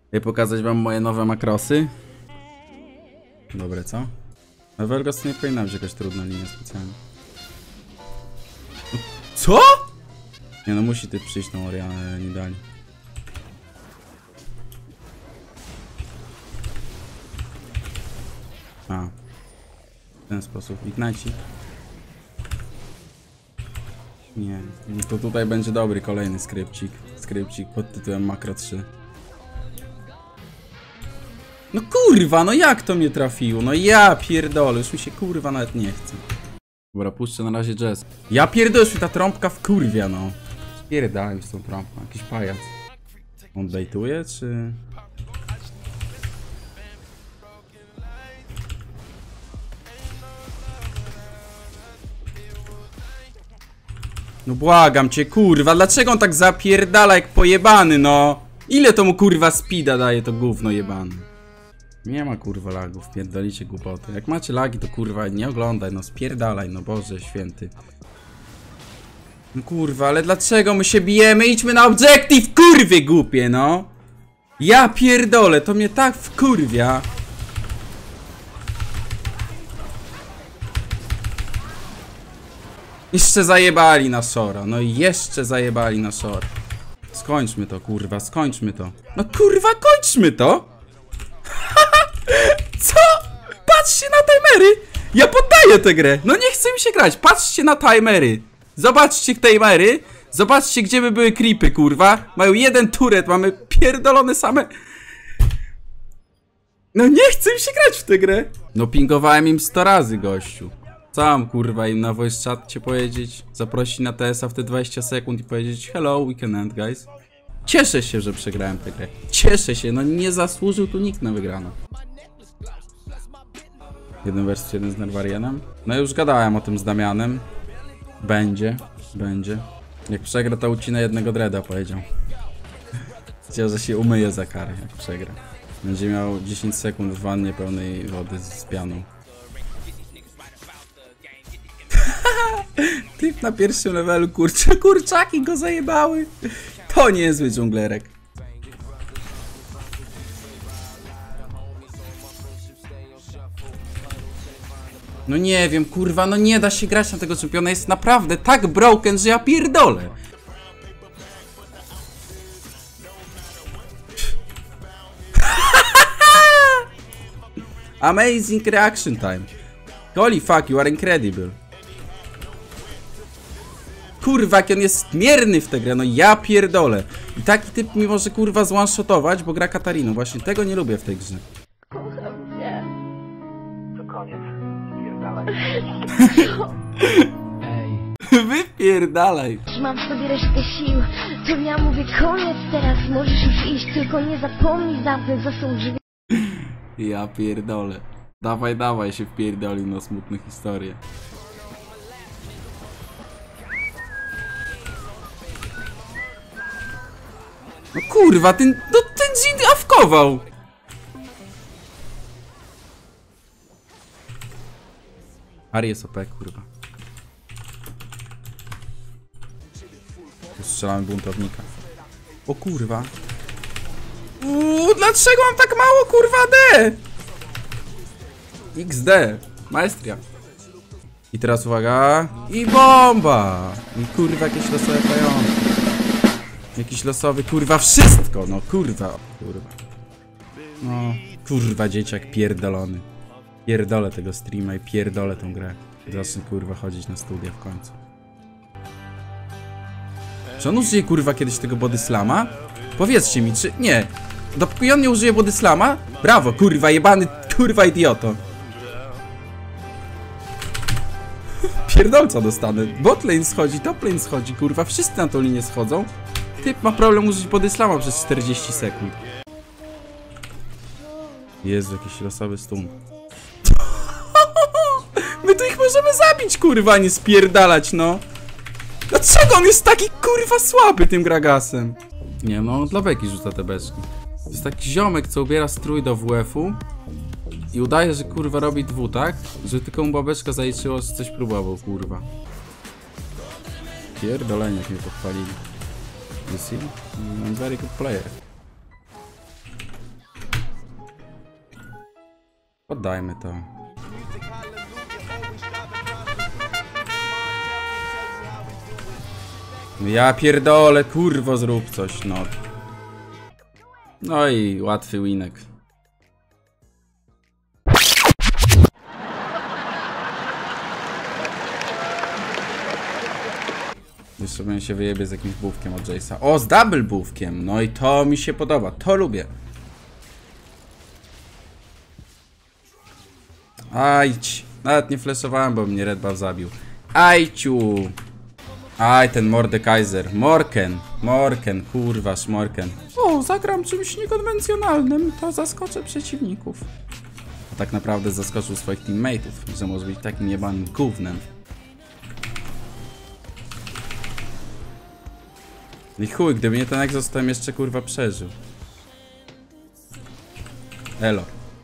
I pokazać wam moje nowe makrosy. Dobre, co? Na Velgos nie powinna być jakaś trudna linia specjalnie. Co? Nie no, musi ty przyjść tą Orianę, ale nie dali. A. W ten sposób. Ignite. Nie. No to tutaj będzie dobry kolejny skrypcik. Skrypcik pod tytułem Makro 3. No kurwa, no jak to mnie trafiło? No ja pierdolę, już mi się kurwa nawet nie chce. Dobra, puszczę na razie jazz. Ja pierdolę, już mi ta trąbka wkurwia, no. Spierdałem z tą trąbką, jakiś pajac. On bejtuje, czy... No błagam cię, kurwa, dlaczego on tak zapierdala jak pojebany, no? Ile to mu kurwa speeda daje to gówno jebane? Nie ma kurwa lagów, pierdolicie głupoty. Jak macie lagi, to kurwa nie oglądaj, no spierdalaj, no Boże święty. No kurwa, ale dlaczego my się bijemy? Idźmy na objective, kurwie głupie, no! Ja pierdolę, to mnie tak wkurwia. Jeszcze zajebali na Shora, no i jeszcze zajebali na Shora. Skończmy to, kurwa, skończmy to. No kurwa, kończmy to! Co? Patrzcie na timery! Ja poddaję tę grę! No nie chce mi się grać, patrzcie na timery! Zobaczcie timery! Zobaczcie, gdzie by były creepy, kurwa! Mają jeden turret, mamy pierdolone same... No nie chce mi się grać w tę grę! No pingowałem im 100 razy, gościu. Co mam, kurwa, im na voice chat powiedzieć? Zaprosić na TS-a w te 20 sekund i powiedzieć hello, we can end, guys. Cieszę się, że przegrałem tę grę. Cieszę się, no nie zasłużył tu nikt na wygraną. 1 vs 1 z Nerwarianem. No już gadałem o tym z Damianem. Będzie. Jak przegra, to ucinę jednego dreada, powiedział. Chciał, że się umyje za karę, jak przegra. Będzie miał 10 sekund w wannie pełnej wody z pianą. Typ na pierwszym levelu, kurczę, kurczaki go zajebały. To niezły dżunglerek. No nie wiem, kurwa, no nie da się grać na tego czempiona. Jest naprawdę tak broken, że ja pierdolę. Amazing reaction time. Holy fuck, you are incredible. Kurwa, jak on jest mierny w tę grę, no ja pierdolę. I taki typ mi może kurwa zone-shotować, bo gra Katariną. Właśnie tego nie lubię w tej grze. Kocham cię. To koniec. Spierdalaj. Wypierdalaj. Mam w sobie resztę sił. To ja mówię koniec teraz. Możesz już iść, tylko nie zapomnij zamknąć za sobą drzwi. Ja pierdolę. Dawaj się wpierdolił na smutne historie. No kurwa, ten Jin awkował. Ari jest OP, kurwa. Strzelamy buntownika. O kurwa. Dlaczego mam tak mało kurwa D? XD. Maestria. I teraz uwaga. I bomba. I kurwa jakieś losowe pająki. Jakiś losowy, kurwa, wszystko, no kurwa. No, kurwa, dzieciak pierdolony. Pierdolę tego streama i pierdolę tą grę. Zacznę, kurwa, chodzić na studia w końcu. Czy on użyje, kurwa, kiedyś tego body slama? Powiedzcie mi, czy... Nie. Dopóki on nie użyje body slama? Brawo, kurwa, jebany, kurwa, idioto. Pierdolca dostanę. Botlane schodzi, toplane schodzi, kurwa, wszyscy na tą linię schodzą. Typ ma problem użyć body slama przez 40 sekund. Jezu, jakiś losowy stun. My tu ich możemy zabić, kurwa, nie spierdalać, no. Dlaczego on jest taki, kurwa, słaby tym Gragasem? Nie, no, dla beki rzuca te beczki. To jest taki ziomek, co ubiera strój do WF-u i udaje, że, kurwa, robi tak? Że tylko mu babeczka zaliczyło, że coś próbował, kurwa. Pierdolenie, jak mnie pochwalili. You see? I'm very good player. Poddajmy to. Ja pierdolę, kurwo, zrób coś, no. No i łatwy winek. Jeszcze bym się wyjebie z jakimś bułkiem od Jace'a. O, z double bułkiem! No i to mi się podoba, to lubię. Ajdź. Nawet nie flashowałem, bo mnie Red Buff zabił. Ajciu. Aj, ten Mordekaiser. Morken, kurwa, Morken. O, zagram czymś niekonwencjonalnym, to zaskoczę przeciwników. A tak naprawdę zaskoczył swoich teammateów, że może być takim jebanym gównem. I chuj, gdyby nie ten egzos, to bym jeszcze kurwa przeżył. Elo.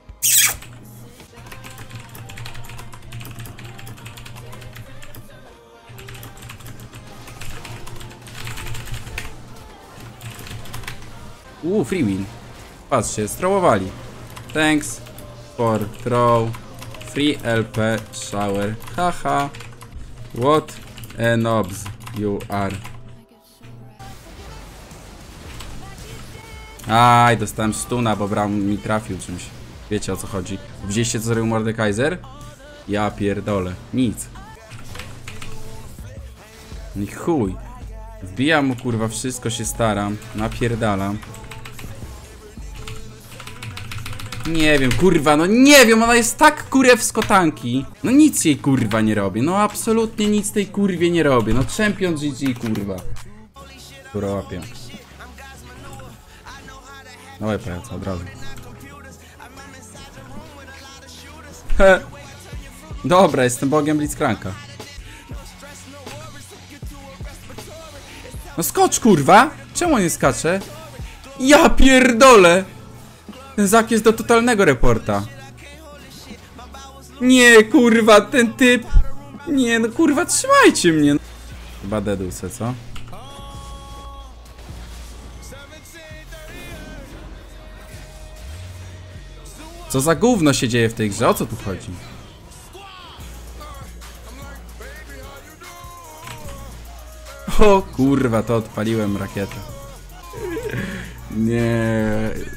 Free win. Patrzcie, throwowali. Thanks for throw. Free LP shower. Haha. What a nobs you are. Aj, dostałem stuna, bo Braum mi trafił czymś. Wiecie, o co chodzi. Widzieliście, co zrobił Mordekaiser? Ja pierdolę. Nic. I chuj. Wbijam mu, kurwa, wszystko się staram. Napierdalam. Nie wiem, kurwa, no nie wiem, ona jest tak kurewsko tanki. No nic jej, kurwa, nie robię. No absolutnie nic tej kurwie nie robię. No champion GG, kurwa. Która łapie. No łepa, ja co, od razu. He. Dobra, jestem bogiem Blitzcranka. No skocz, kurwa! Czemu nie skacze? Ja pierdolę! Ten Zak jest do totalnego reporta. Nie, kurwa, ten typ. Nie, no kurwa, trzymajcie mnie. Chyba dedusę, co? Co za gówno się dzieje w tej grze? O co tu chodzi? O kurwa, to odpaliłem rakietę. Nie.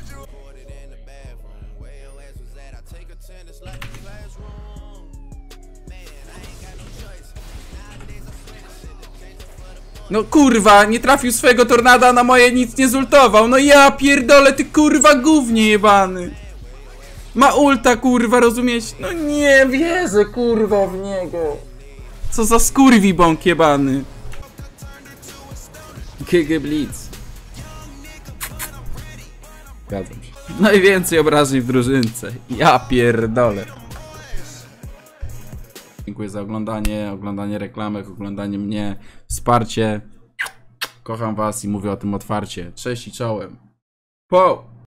No kurwa, nie trafił swojego tornada, na moje nic nie zultował. No ja pierdolę, ty kurwa gównie jebany. Ma ulta, kurwa, rozumieć? No nie wierzę, kurwa, w niego. Co za skurwibąk jebany. GG Blitz. Zgadzam się. Najwięcej obrażeń w drużynce. Ja pierdolę. Dziękuję za oglądanie reklamek, oglądanie mnie, wsparcie. Kocham was i mówię o tym otwarcie. Cześć i czołem. Po!